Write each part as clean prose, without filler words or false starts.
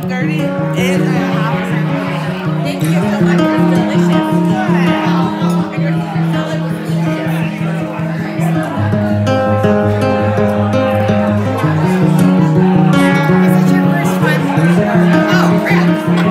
30 and a half. Thank you so much. It's delicious. And your salad was Is this your first time? Oh, crap.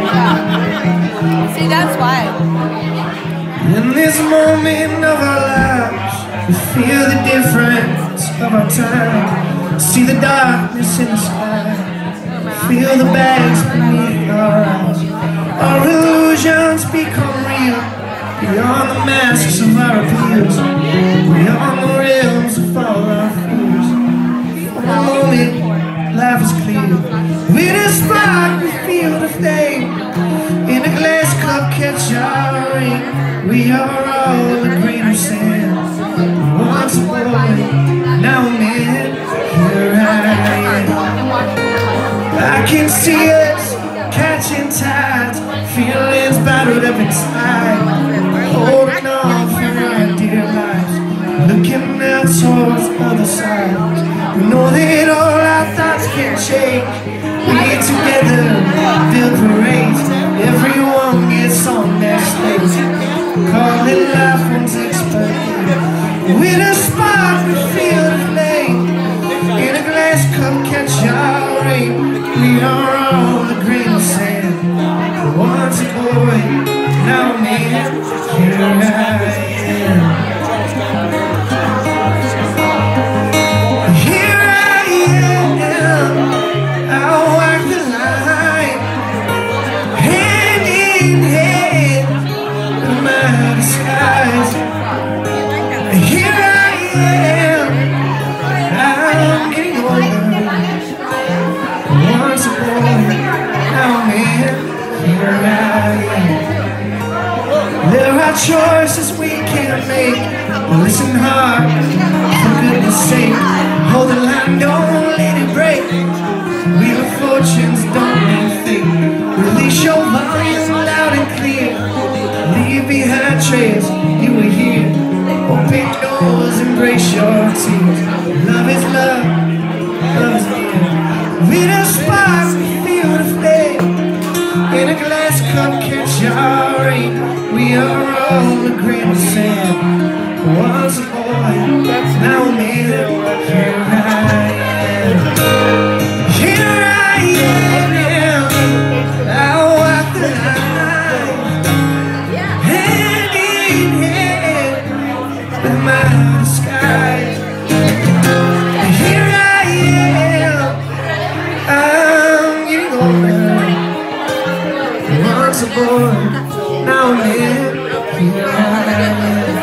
See, that's why. In this moment of our lives, we feel the difference of our time. See the darkness in the sky, feel the bags beneath our eyes. Our illusions become real, beyond the masks of our appeals, beyond the realms of all our fears. For a moment, life is clear. With a spark, we feel the flame. In a glass cup, catch our rain. We are all a grain of sand. Once a boy, now a man. Here I am. I can see us catching tides, feelings bottled up inside, holding on for our dear lives, looking out towards the other side. We know that all our thoughts can change. We together build parades. Everyone gets on their stage, calling life one's expert. With a spark we feel the flame. In a glass cup catch our rain. We are all a grain of sand. Once a boy, now a man. Here I am. Here I am. I'll walk the line, hand in hand with my disguise. Here I am. I'm getting older. Once a boy, now a man. Here I am. There are choices we can't make. Listen hard, for goodness sake. Hold the line, don't let it break. Wheel of fortunes don't mean fate. Release your volume loud and clear. Leave behind trails you were here. Open doors, embrace your tears. Love is love, love is near. With a spark, we feel the flame. In a glass cup, catch our rain. We are all a grain of sand. Once a boy, now a man. Here I am. Here I am. I'll walk the line, hand in hand with my disguise. Here I am. I'm getting older. Once a boy, now a man. Here I am.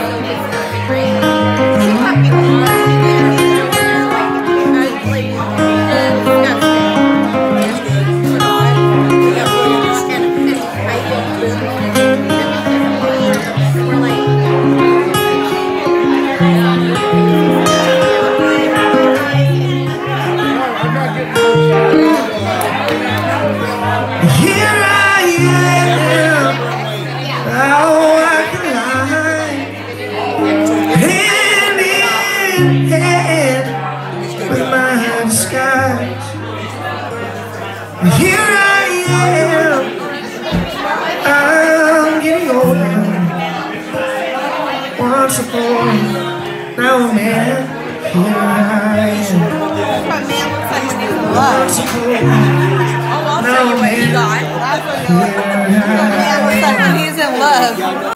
Here I am. I'll walk the line, hand in hand with my disguise. Here I am. I'm getting older. Once a boy, now a man. Here I am. What man looks like when he's in love? Once a boy, I'll tell you what he got. What man looks like when he's in love.